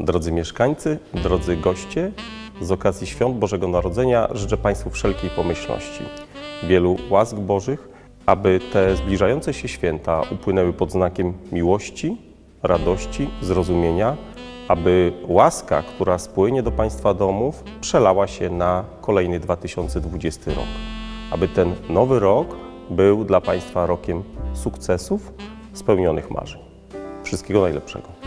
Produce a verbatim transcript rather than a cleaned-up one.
Drodzy mieszkańcy, drodzy goście, z okazji Świąt Bożego Narodzenia życzę Państwu wszelkiej pomyślności, wielu łask Bożych, aby te zbliżające się święta upłynęły pod znakiem miłości, radości, zrozumienia, aby łaska, która spłynie do Państwa domów, przelała się na kolejny dwa tysiące dwudziesty rok. Aby ten nowy rok był dla Państwa rokiem sukcesów, spełnionych marzeń. Wszystkiego najlepszego.